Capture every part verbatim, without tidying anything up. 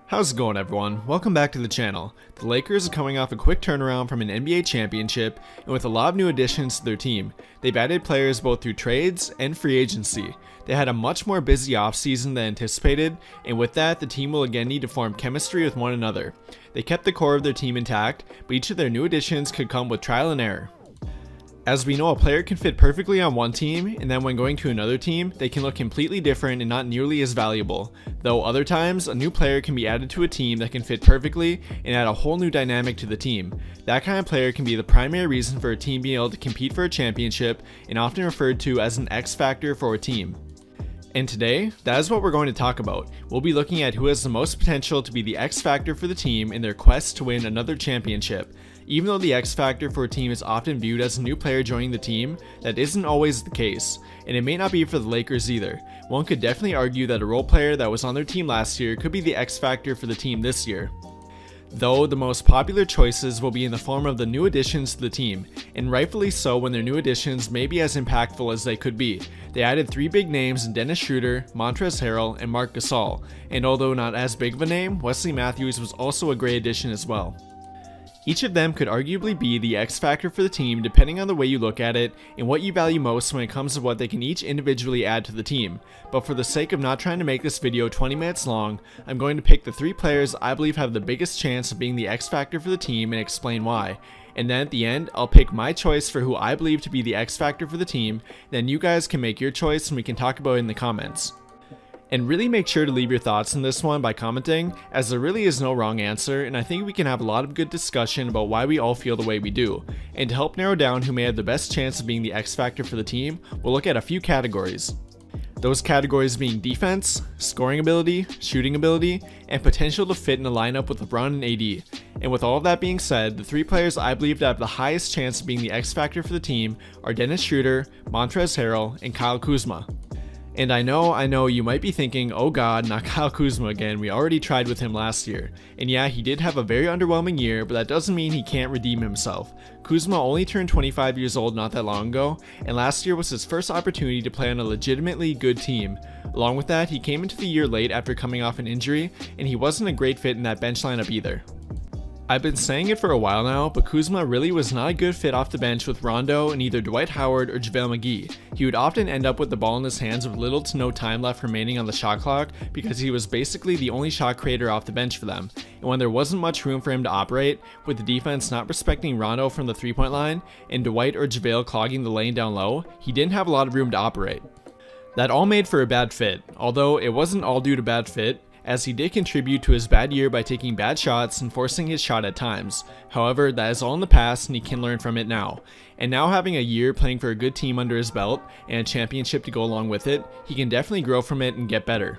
How's it going, everyone? Welcome back to the channel. The Lakers are coming off a quick turnaround from an N B A championship, and with a lot of new additions to their team. They've added players both through trades and free agency. They had a much more busy offseason than anticipated, and with that, the team will again need to form chemistry with one another. They kept the core of their team intact, but each of their new additions could come with trial and error. As we know, a player can fit perfectly on one team, and then when going to another team, they can look completely different and not nearly as valuable. Though other times, a new player can be added to a team that can fit perfectly and add a whole new dynamic to the team. That kind of player can be the primary reason for a team being able to compete for a championship, and often referred to as an X factor for a team. And today, that is what we're going to talk about. We'll be looking at who has the most potential to be the X factor for the team in their quest to win another championship. Even though the X factor for a team is often viewed as a new player joining the team, that isn't always the case, and it may not be for the Lakers either. One could definitely argue that a role player that was on their team last year could be the X factor for the team this year. Though the most popular choices will be in the form of the new additions to the team, and rightfully so when their new additions may be as impactful as they could be. They added three big names in Dennis Schroeder, Montrezl Harrell, and Marc Gasol, and although not as big of a name, Wesley Matthews was also a great addition as well. Each of them could arguably be the X factor for the team depending on the way you look at it and what you value most when it comes to what they can each individually add to the team. But for the sake of not trying to make this video twenty minutes long, I'm going to pick the three players I believe have the biggest chance of being the X factor for the team and explain why. And then at the end, I'll pick my choice for who I believe to be the X factor for the team, then you guys can make your choice and we can talk about it in the comments. And really make sure to leave your thoughts on this one by commenting, as there really is no wrong answer, and I think we can have a lot of good discussion about why we all feel the way we do. And to help narrow down who may have the best chance of being the X factor for the team, we'll look at a few categories. Those categories being defense, scoring ability, shooting ability, and potential to fit in a lineup with LeBron and A D. And with all of that being said, the three players I believe that have the highest chance of being the X factor for the team are Dennis Schroeder, Montrezl Harrell, and Kyle Kuzma. And I know, I know you might be thinking, oh god, not Kyle Kuzma again, we already tried with him last year. And yeah, he did have a very underwhelming year, but that doesn't mean he can't redeem himself. Kuzma only turned twenty-five years old not that long ago, and last year was his first opportunity to play on a legitimately good team. Along with that, he came into the year late after coming off an injury, and he wasn't a great fit in that bench lineup either. I've been saying it for a while now, but Kuzma really was not a good fit off the bench with Rondo and either Dwight Howard or JaVale McGee. He would often end up with the ball in his hands with little to no time left remaining on the shot clock because he was basically the only shot creator off the bench for them. And when there wasn't much room for him to operate, with the defense not respecting Rondo from the three-point line and Dwight or JaVale clogging the lane down low, he didn't have a lot of room to operate. That all made for a bad fit, although it wasn't all due to bad fit, as he did contribute to his bad year by taking bad shots and forcing his shot at times. However, that is all in the past and he can learn from it now. And now having a year playing for a good team under his belt and a championship to go along with it, he can definitely grow from it and get better.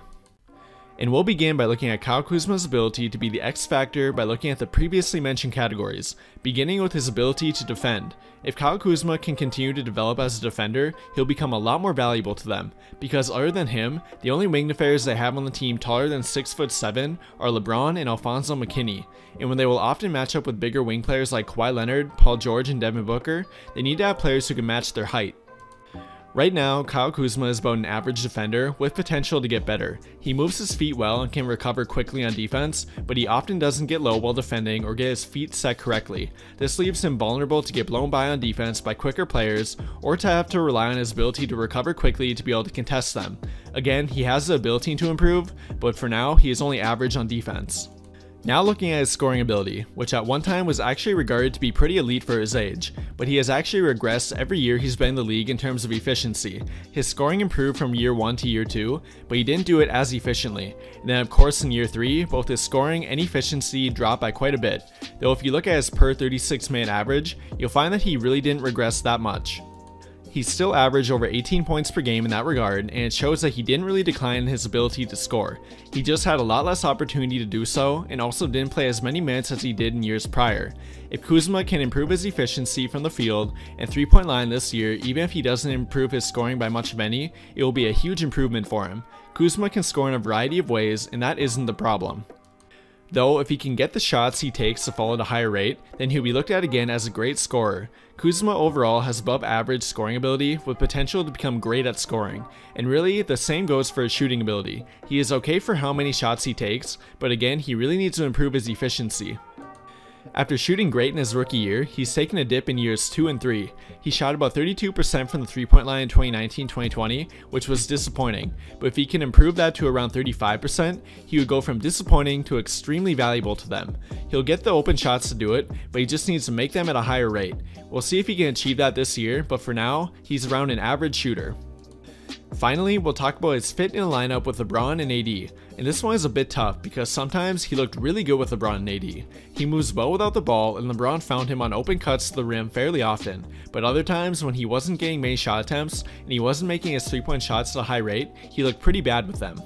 And we'll begin by looking at Kyle Kuzma's ability to be the X factor by looking at the previously mentioned categories, beginning with his ability to defend. If Kyle Kuzma can continue to develop as a defender, he'll become a lot more valuable to them, because other than him, the only wing defenders they have on the team taller than six foot seven are LeBron and Alfonso McKinney, and when they will often match up with bigger wing players like Kawhi Leonard, Paul George, and Devin Booker, they need to have players who can match their height. Right now, Kyle Kuzma is about an average defender with potential to get better. He moves his feet well and can recover quickly on defense, but he often doesn't get low while defending or get his feet set correctly. This leaves him vulnerable to get blown by on defense by quicker players, or to have to rely on his ability to recover quickly to be able to contest them. Again, he has the ability to improve, but for now, he is only average on defense. Now looking at his scoring ability, which at one time was actually regarded to be pretty elite for his age, but he has actually regressed every year he's been in the league in terms of efficiency. His scoring improved from year one to year two, but he didn't do it as efficiently. And then of course in year three, both his scoring and efficiency dropped by quite a bit, though if you look at his per thirty-six minute average, you'll find that he really didn't regress that much. He still averaged over eighteen points per game in that regard, and it shows that he didn't really decline in his ability to score. He just had a lot less opportunity to do so, and also didn't play as many minutes as he did in years prior. If Kuzma can improve his efficiency from the field and three-point line this year, even if he doesn't improve his scoring by much of any, it will be a huge improvement for him. Kuzma can score in a variety of ways, and that isn't the problem. Though if he can get the shots he takes to fall at a higher rate, then he'll be looked at again as a great scorer. Kuzma overall has above average scoring ability with potential to become great at scoring, and really the same goes for his shooting ability. He is okay for how many shots he takes, but again he really needs to improve his efficiency. After shooting great in his rookie year, he's taken a dip in years two and three. He shot about thirty-two percent from the three-point line in twenty nineteen twenty twenty, which was disappointing, but if he can improve that to around thirty-five percent, he would go from disappointing to extremely valuable to them. He'll get the open shots to do it, but he just needs to make them at a higher rate. We'll see if he can achieve that this year, but for now, he's around an average shooter. Finally, we'll talk about his fit in a lineup with LeBron and A D, and this one is a bit tough because sometimes he looked really good with LeBron and A D. He moves well without the ball and LeBron found him on open cuts to the rim fairly often, but other times when he wasn't getting many shot attempts and he wasn't making his three-point shots at a high rate, he looked pretty bad with them.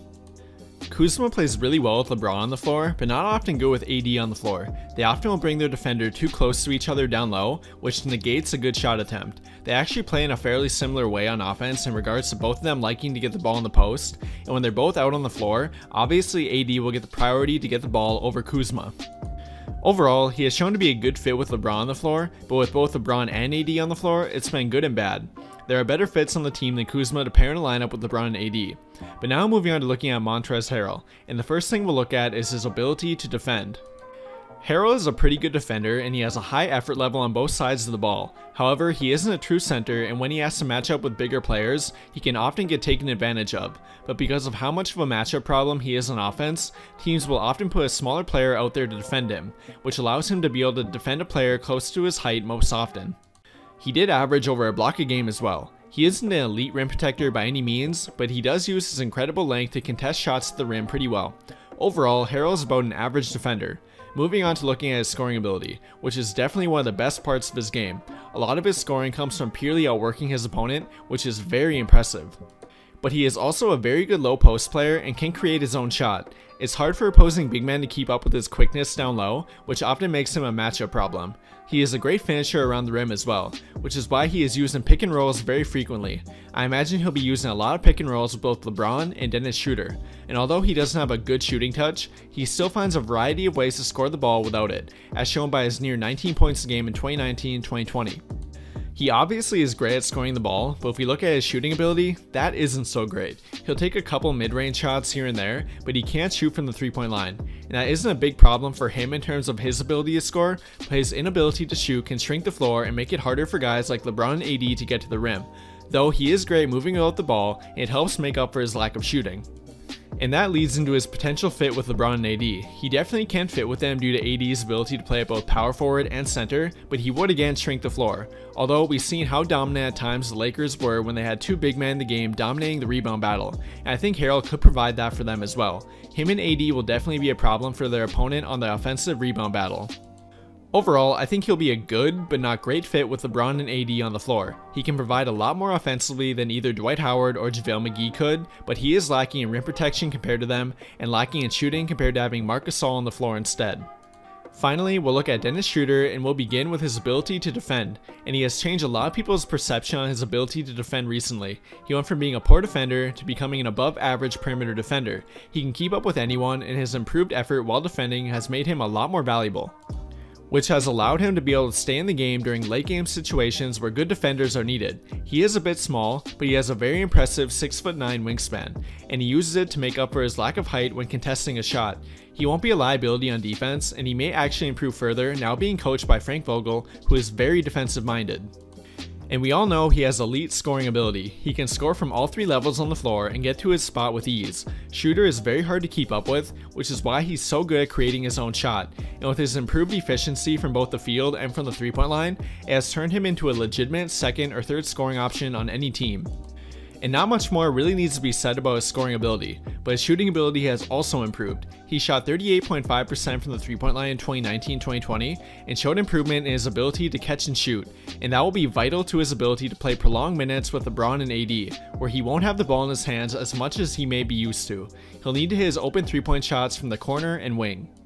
Kuzma plays really well with LeBron on the floor, but not often good with A D on the floor. They often will bring their defender too close to each other down low, which negates a good shot attempt. They actually play in a fairly similar way on offense in regards to both of them liking to get the ball in the post, and when they're both out on the floor, obviously A D will get the priority to get the ball over Kuzma. Overall, he has shown to be a good fit with LeBron on the floor, but with both LeBron and A D on the floor, it's been good and bad. There are better fits on the team than Kuzma to pair in a lineup with LeBron and A D. But now moving on to looking at Montrezl Harrell, and the first thing we'll look at is his ability to defend. Harrell is a pretty good defender and he has a high effort level on both sides of the ball. However, he isn't a true center, and when he has to match up with bigger players, he can often get taken advantage of. But because of how much of a matchup problem he is on offense, teams will often put a smaller player out there to defend him, which allows him to be able to defend a player close to his height most often. He did average over a block a game as well. He isn't an elite rim protector by any means, but he does use his incredible length to contest shots at the rim pretty well. Overall, Harrell is about an average defender. Moving on to looking at his scoring ability, which is definitely one of the best parts of his game. A lot of his scoring comes from purely outworking his opponent, which is very impressive. But he is also a very good low post player and can create his own shot. It's hard for opposing big men to keep up with his quickness down low, which often makes him a matchup problem. He is a great finisher around the rim as well, which is why he is used in pick and rolls very frequently. I imagine he'll be using a lot of pick and rolls with both LeBron and Dennis Schroeder, and although he doesn't have a good shooting touch, he still finds a variety of ways to score the ball without it, as shown by his near nineteen points a game in twenty nineteen twenty twenty. He obviously is great at scoring the ball, but if we look at his shooting ability, that isn't so great. He'll take a couple mid-range shots here and there, but he can't shoot from the three-point line, and that isn't a big problem for him in terms of his ability to score, but his inability to shoot can shrink the floor and make it harder for guys like LeBron and A D to get to the rim. Though he is great moving without the ball, and it helps make up for his lack of shooting. And that leads into his potential fit with LeBron and A D. He definitely can fit with them due to A D's ability to play at both power forward and center, but he would again shrink the floor. Although we've seen how dominant at times the Lakers were when they had two big men in the game dominating the rebound battle, and I think Harrell could provide that for them as well. Him and A D will definitely be a problem for their opponent on the offensive rebound battle. Overall, I think he'll be a good, but not great fit with LeBron and A D on the floor. He can provide a lot more offensively than either Dwight Howard or JaVale McGee could, but he is lacking in rim protection compared to them, and lacking in shooting compared to having Marc Gasol on the floor instead. Finally, we'll look at Dennis Schroeder, and we'll begin with his ability to defend, and he has changed a lot of people's perception on his ability to defend recently. He went from being a poor defender to becoming an above average perimeter defender. He can keep up with anyone, and his improved effort while defending has made him a lot more valuable, which has allowed him to be able to stay in the game during late game situations where good defenders are needed. He is a bit small, but he has a very impressive six foot nine wingspan, and he uses it to make up for his lack of height when contesting a shot. He won't be a liability on defense, and he may actually improve further now being coached by Frank Vogel, who is very defensive minded. And we all know he has elite scoring ability. He can score from all three levels on the floor and get to his spot with ease. Schroeder is very hard to keep up with, which is why he's so good at creating his own shot, and with his improved efficiency from both the field and from the three-point line, it has turned him into a legitimate second or third scoring option on any team. And not much more really needs to be said about his scoring ability, but his shooting ability has also improved. He shot thirty-eight point five percent from the three-point line in twenty nineteen twenty twenty and showed improvement in his ability to catch and shoot, and that will be vital to his ability to play prolonged minutes with LeBron and A D, where he won't have the ball in his hands as much as he may be used to. He'll need to hit his open three-point shots from the corner and wing.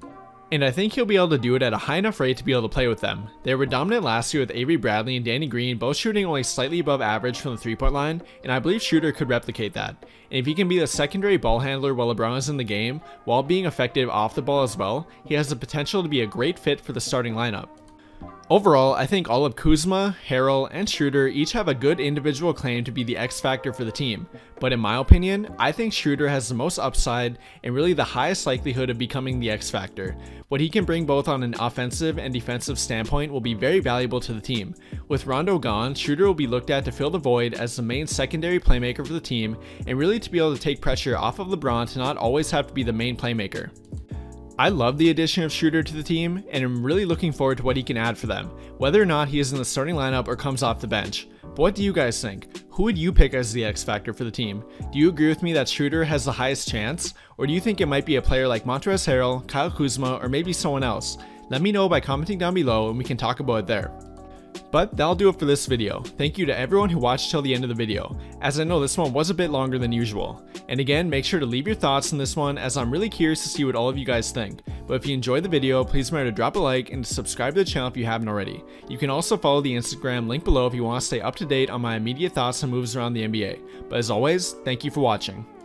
And I think he'll be able to do it at a high enough rate to be able to play with them. They were dominant last year with Avery Bradley and Danny Green both shooting only slightly above average from the three point line, and I believe Schroeder could replicate that. And if he can be the secondary ball handler while LeBron is in the game, while being effective off the ball as well, he has the potential to be a great fit for the starting lineup. Overall, I think all of Kuzma, Harrell, and Schroeder each have a good individual claim to be the X factor for the team, but in my opinion, I think Schroeder has the most upside and really the highest likelihood of becoming the X factor. What he can bring both on an offensive and defensive standpoint will be very valuable to the team. With Rondo gone, Schroeder will be looked at to fill the void as the main secondary playmaker for the team and really to be able to take pressure off of LeBron to not always have to be the main playmaker. I love the addition of Schroeder to the team, and I'm really looking forward to what he can add for them, whether or not he is in the starting lineup or comes off the bench. But what do you guys think? Who would you pick as the X factor for the team? Do you agree with me that Schroeder has the highest chance, or do you think it might be a player like Montrezl Harrell, Kyle Kuzma, or maybe someone else? Let me know by commenting down below and we can talk about it there. But that'll do it for this video. Thank you to everyone who watched till the end of the video, as I know this one was a bit longer than usual. And again, make sure to leave your thoughts on this one, as I'm really curious to see what all of you guys think. But if you enjoyed the video, please remember to drop a like and subscribe to the channel if you haven't already. You can also follow the Instagram link below if you want to stay up to date on my immediate thoughts and moves around the N B A. But as always, thank you for watching.